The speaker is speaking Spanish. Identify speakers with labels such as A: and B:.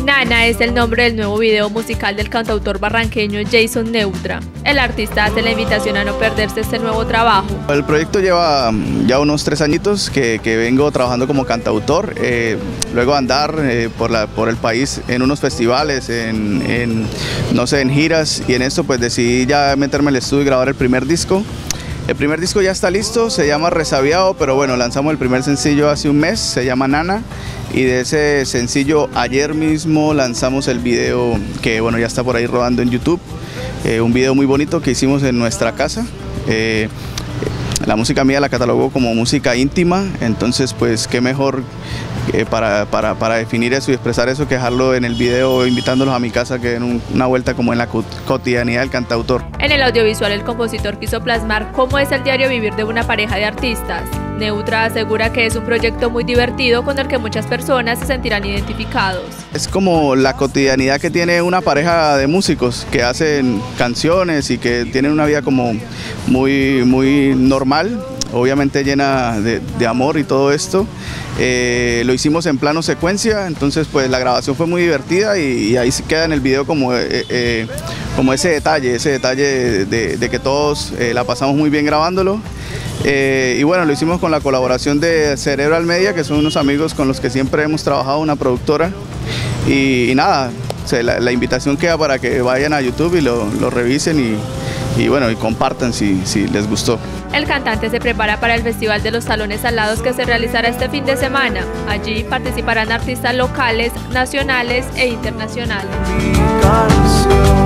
A: Nana es el nombre del nuevo video musical del cantautor barranqueño Jason Neutra. El artista hace la invitación a no perderse este nuevo trabajo.
B: El proyecto lleva ya unos 3 añitos que vengo trabajando como cantautor, luego andar por el país en unos festivales, no sé, en giras, y en esto pues decidí ya meterme al estudio y grabar el primer disco. El primer disco ya está listo, se llama Resabiado, pero bueno, lanzamos el primer sencillo hace un mes, se llama Nana, y de ese sencillo ayer mismo lanzamos el video que bueno, ya está por ahí rodando en YouTube, un video muy bonito que hicimos en nuestra casa. La música mía la catalogó como música íntima, entonces pues qué mejor para definir eso y expresar eso que dejarlo en el video invitándolos a mi casa, que en una vuelta como en la cotidianidad del cantautor.
A: En el audiovisual el compositor quiso plasmar cómo es el diario vivir de una pareja de artistas. Neutra asegura que es un proyecto muy divertido con el que muchas personas se sentirán identificados.
B: Es como la cotidianidad que tiene una pareja de músicos que hacen canciones y que tienen una vida como muy normal, obviamente llena de amor y todo esto. Lo hicimos en plano secuencia, entonces pues la grabación fue muy divertida y ahí se queda en el video como ese detalle de que todos la pasamos muy bien grabándolo. Y bueno, lo hicimos con la colaboración de Cerebral Media, que son unos amigos con los que siempre hemos trabajado, una productora. Y nada, la invitación queda para que vayan a YouTube y lo revisen y bueno, y compartan si les gustó.
A: El cantante se prepara para el Festival de los Salones Alados que se realizará este fin de semana. Allí participarán artistas locales, nacionales e internacionales.